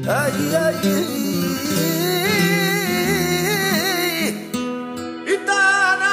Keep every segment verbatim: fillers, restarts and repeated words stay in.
Ay, ay, Gitana.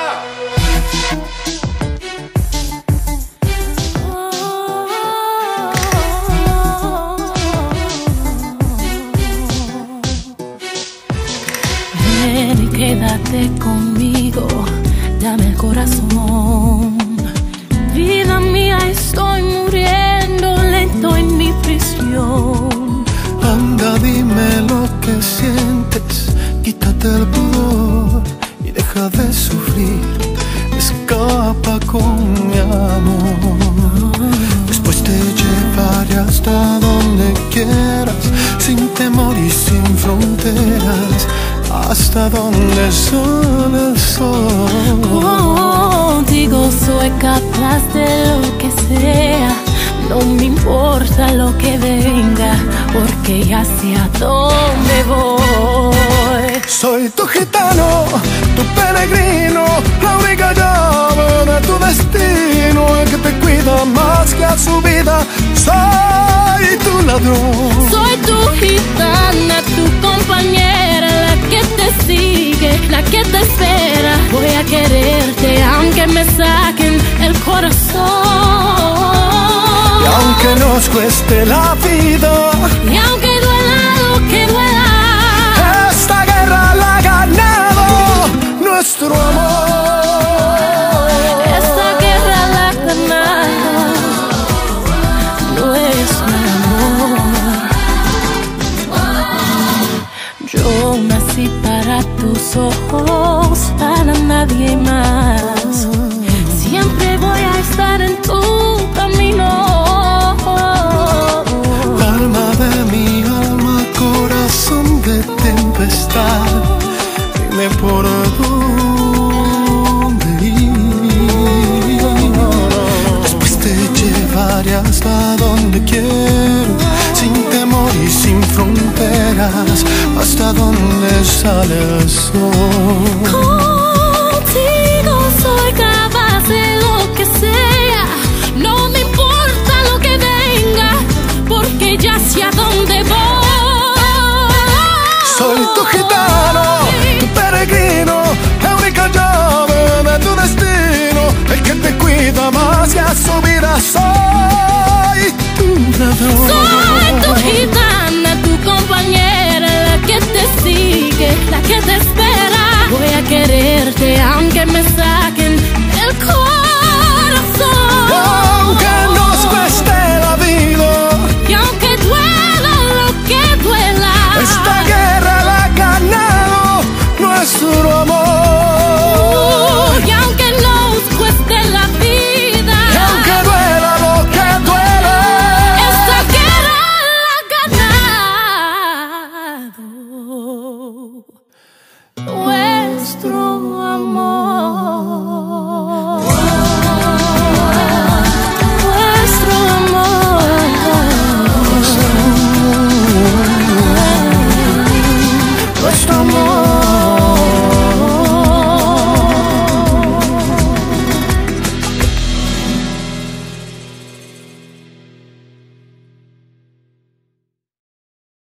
Ven y quédate conmigo, dame el corazón. Vida mía, estoy muriendo lento en mi prisión. Anda, dime lo que sientes, quítate el pudor y deja de sufrir. Escapa con mi amor. Después te llevaré hasta donde quieras, sin temor y sin fronteras, hasta donde sale el sol. Contigo soy capaz de lo que sea, no me importa lo que venga, porque ya sé a dónde voy. Soy tu gitano, tu peregrino, la única llave de tu destino, el que te cuida más que a su vida. Soy tu ladrón. Soy tu gitana, tu compañera, la que te sigue, la que te espera. Voy a quererte aunque me saquen el corazón. Y aunque nos cueste la vida, y aunque duela lo que duela, esta guerra la ha ganado nuestro amor. esta guerra la ha ganado nuestro amor. Yo nací para tus ojos, para nadie más. Siempre voy a estar en tu camino. Alma de mi alma, corazón de tempestad, dime por dónde ir. Después te llevaré hasta donde quiero, sin temor y sin fronteras, hasta donde sale el sol. Contigo soy capaz de lo que sea, no me importa lo que venga, porque ya sé a dónde voy. Soy tu gitano, tu peregrino, la única llave de tu destino, el que te cuida más que a su vida. Soy tu ladrón. Soy tu gitana, tu compañera, la que te sigue, la que te espera. Voy a quererte aunque me saquen el corazón. Aunque nos cueste la vida, y aunque duela lo que duela, esta guerra la ha ganado nuestro amor. y aunque nos cueste la vida, Y aunque duela lo que duela, esta guerra la ha ganado nuestro amor. Nuestro amor. nuestro amor.